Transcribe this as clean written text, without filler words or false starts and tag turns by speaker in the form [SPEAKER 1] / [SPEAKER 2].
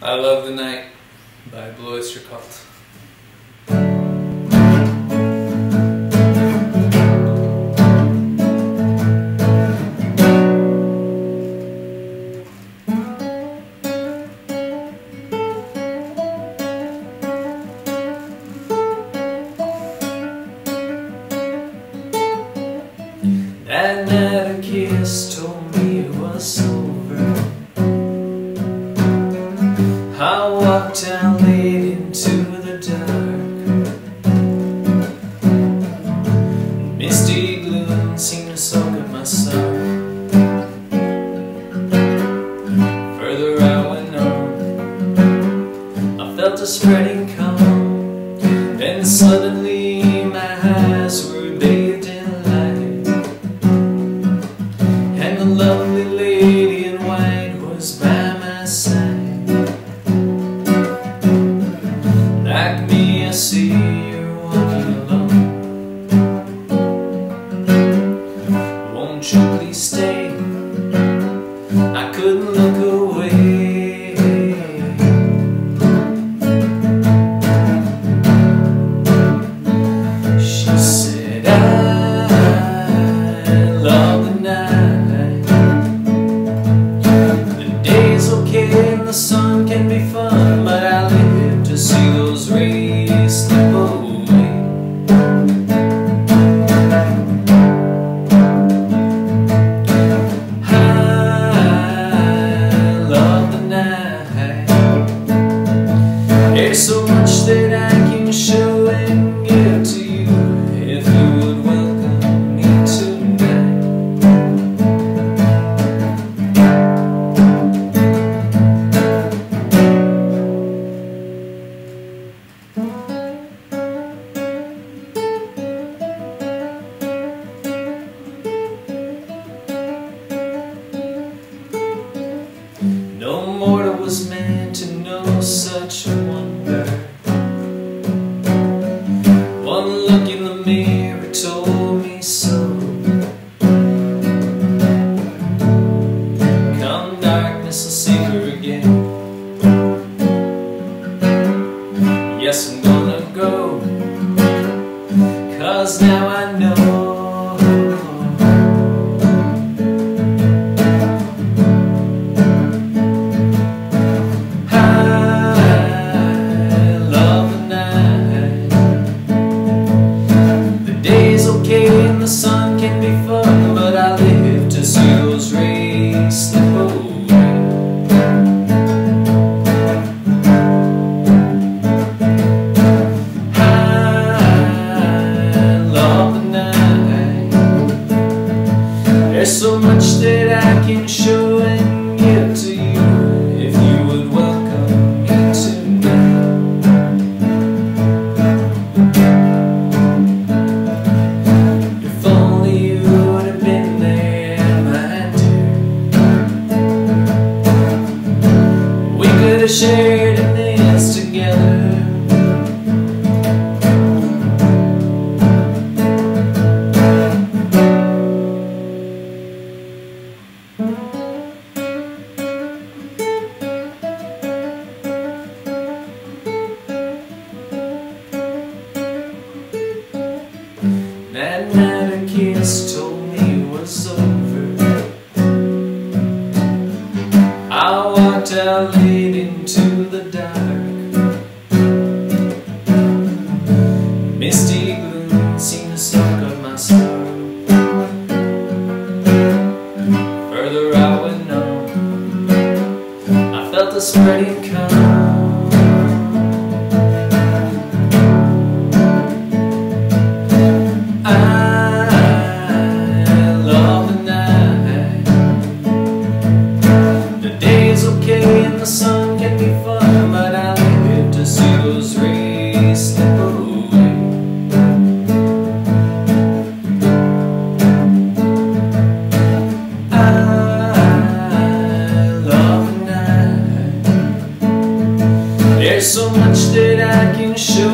[SPEAKER 1] I Love the Night by Blue Oyster Cult.
[SPEAKER 2] That night a kiss told me it was over. I walked out late into the dark. Misty gloom seemed to soak up my soul. Further I went on, I felt a spreading calm. Then suddenly my eyes were bathed in light, and the lovely lady in white was by my side. Like me, I see you're walking alone. Won't you please stay? I couldn't look away. She said, I love the night. The day's okay and the sun can be fun, but I live to see those rays slip away. I love the night. There's so much that I can show and give to you if you would welcome me tonight. No mortal was meant to know such wonder. One look in the mirror told me so. Come darkness, I'll see her again. Yes, I'm gonna go, 'cause now I know. The sun can be fun, but I live to see those rays slip away. I love the night. There's so much that I can show and give to you if you would welcome me tonight. Shared in this together. That night a kiss told me it was over. I walked out late into the dark. Misty gloom seemed to soak up my soul. Further I went on, I felt a spreading calm. The sun can be fun, but I live to see those rays slip away. I love the night. There's so much that I can show